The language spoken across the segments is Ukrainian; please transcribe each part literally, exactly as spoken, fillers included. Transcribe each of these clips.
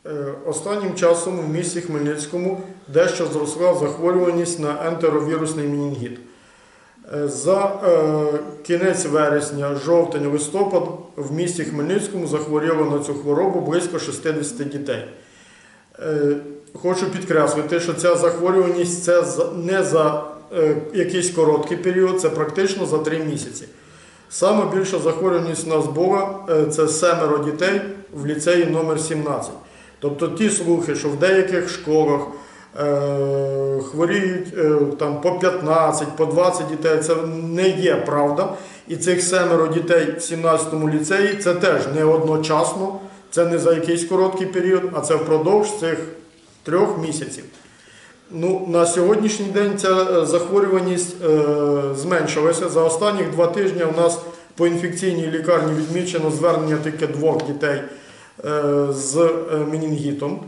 Останнім часом в місті Хмельницькому дещо зросла захворюваність на ентеровірусний менінгіт. За е, кінець вересня, жовтень, листопад в місті Хмельницькому захворіло на цю хворобу близько шістдесят дітей. Е, хочу підкреслити, що ця захворюваність це не за е, якийсь короткий період, це практично за три місяці. Саме більша захворюваність у нас була е, це семеро дітей в ліцеї номер сімнадцять. Тобто ті слухи, що в деяких школах е, хворіють е, там, по п'ятнадцять, по двадцять дітей, це не є правда. І цих семеро дітей в сімнадцятому ліцеї це теж не одночасно, це не за якийсь короткий період, а це впродовж цих трьох місяців. Ну, на сьогоднішній день ця захворюваність е, зменшилася. За останні два тижні у нас по інфекційній лікарні відмічено звернення тільки двох дітей з менінгітом.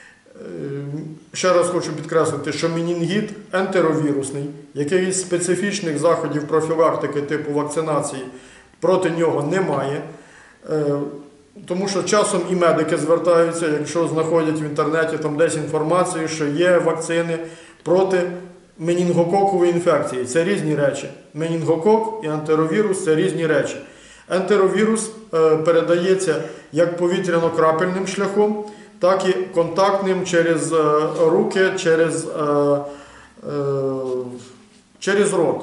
Ще раз хочу підкреслити, що менінгіт ентеровірусний, якихось специфічних заходів профілактики типу вакцинації проти нього немає. Тому що часом і медики звертаються, якщо знаходять в інтернеті там десь інформацію, що є вакцини проти менінгококової інфекції. Це різні речі. Менінгокок і ентеровірус – це різні речі. Ентеровірус е, передається як повітряно-крапельним шляхом, так і контактним через е, руки, через, е, е, через рот.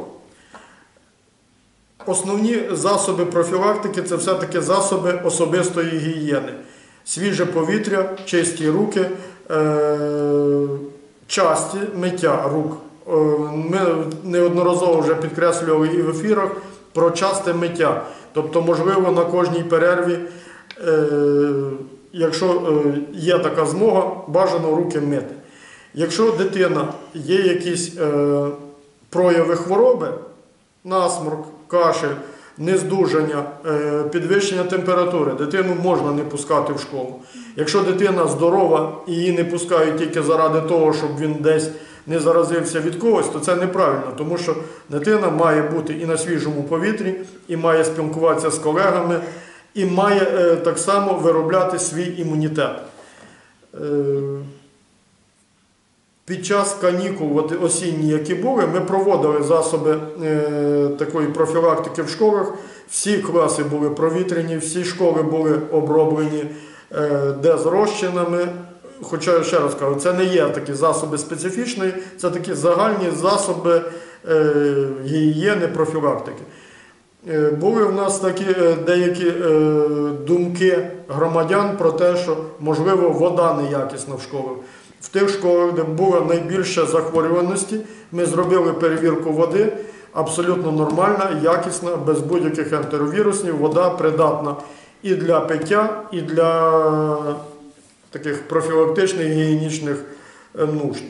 Основні засоби профілактики – це все-таки засоби особистої гігієни. Свіже повітря, чисті руки, е, часті миття рук. Е, ми неодноразово вже підкреслювали і в ефірах про часте миття. Тобто, можливо, на кожній перерві, е, якщо е, є така змога, бажано руки мити. Якщо дитина є якісь е, прояви хвороби, насморк, кашель, нездужання, е, підвищення температури, дитину можна не пускати в школу. Якщо дитина здорова і її не пускають тільки заради того, щоб він десь не заразився від когось, то це неправильно, тому що дитина має бути і на свіжому повітрі, і має спілкуватися з колегами, і має е, так само виробляти свій імунітет. Е, під час канікул осінні, які були, ми проводили засоби е, такої профілактики в школах. Всі класи були провітряні, всі школи були оброблені е, дезрозчинами. Хоча, ще раз кажу, це не є такі засоби специфічні, це такі загальні засоби е, гігієни, профілактики. Е, були в нас такі е, деякі е, думки громадян про те, що, можливо, вода неякісна в школах. В тих школах, де було найбільше захворюваності, ми зробили перевірку води, абсолютно нормальна, якісна, без будь-яких ентеровірусів, вода придатна і для пиття, і для таких профілактичних гігієнічних нужд.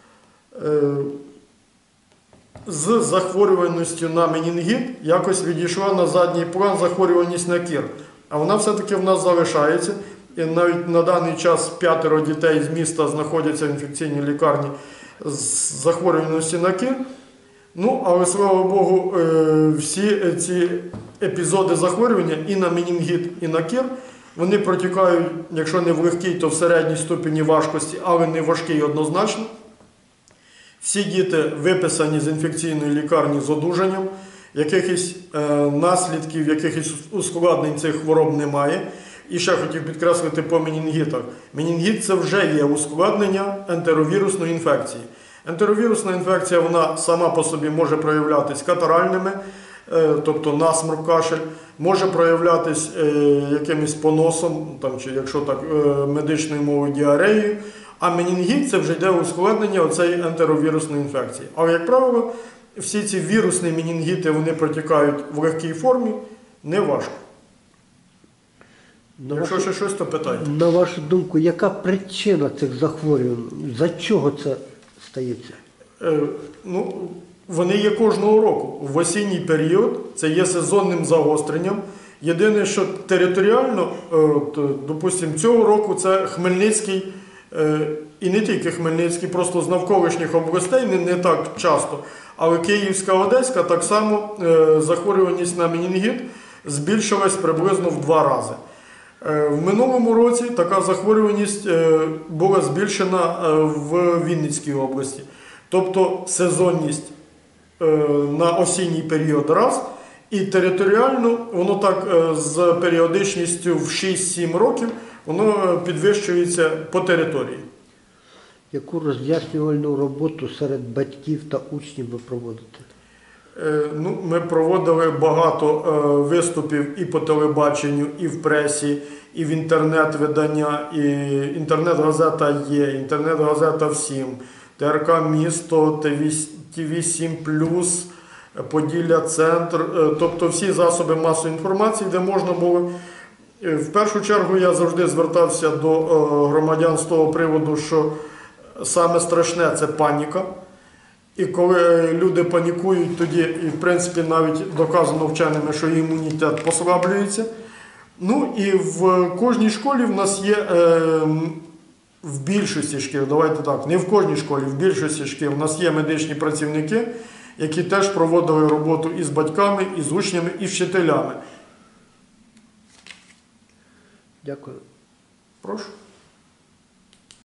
З захворюваністю на менінгіт якось відійшла на задній план захворюваність на кір. А вона все-таки в нас залишається. І навіть на даний час п'ятеро дітей з міста знаходяться в інфекційній лікарні з захворюваністю на кір. Ну, але, слава Богу, всі ці епізоди захворювання і на менінгіт, і на кір, вони протікають, якщо не в легкій, то в середній ступені важкості, але не важкій однозначно. Всі діти виписані з інфекційної лікарні з одужанням, якихось е, наслідків, якихось ускладнень цих хвороб немає. І ще хотів підкреслити по менінгітах. Менінгіт – це вже є ускладнення ентеровірусної інфекції. Ентеровірусна інфекція, вона сама по собі може проявлятися катаральними, е, тобто насморк, кашель, може проявлятись е, якимось поносом, там, чи якщо так е, медичною мовою діареєю, а менінгіт – це вже йде ускладнення оцеї ентеровірусної інфекції. Але, як правило, всі ці вірусні менінгіти, вони протікають в легкій формі, не важко. На Якщо вашу, ще щось, то питайте. На вашу думку, яка причина цих захворювань? За чого це стається? Е, ну, вони є кожного року. В осінній період це є сезонним загостренням. Єдине, що територіально, е, допустимо, цього року це Хмельницький, е, і не тільки Хмельницький, просто з навколишніх областей, не, не так часто, але Київська, Одеська, так само е, захворюваність на менінгіт збільшилась приблизно в два рази. Е, В минулому році така захворюваність е, була збільшена е, в Вінницькій області. Тобто сезонність е, на осінній період раз, і територіально воно так е, з періодичністю в шість-сім років воно е, підвищується по території. Яку роз'яснювальну роботу серед батьків та учнів ви проводите? Е, Ну, ми проводили багато е, виступів і по телебаченню, і в пресі, і в інтернет-видання, і інтернет-газета є, інтернет-газета «Всім», ТРК «Місто», Ті Ві сім плюс, Поділля Центр, е, тобто всі засоби масової інформації, де можна було. Е, В першу чергу я завжди звертався до е, громадян з того приводу, що саме страшне – це паніка. І коли люди панікують, тоді, і в принципі навіть доказано вченими, що імунітет послаблюється. Ну і в кожній школі в нас є, е, в більшості шкіл, давайте так, не в кожній школі, в більшості шкіл в нас є медичні працівники, які теж проводили роботу і з батьками, і з учнями, і вчителями. Дякую. Прошу.